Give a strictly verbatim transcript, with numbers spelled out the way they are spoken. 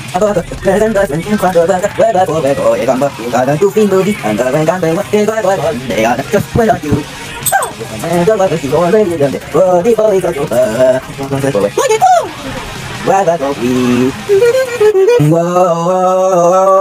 Agora, presenta em quando da da por ver o gamba, cada tu fim do dia, anda bem gamba, que vai vai vai, negada, que foi lá que anda lá que go le de, o di foi que tu, não sei por quê. Vai vai go. Wow.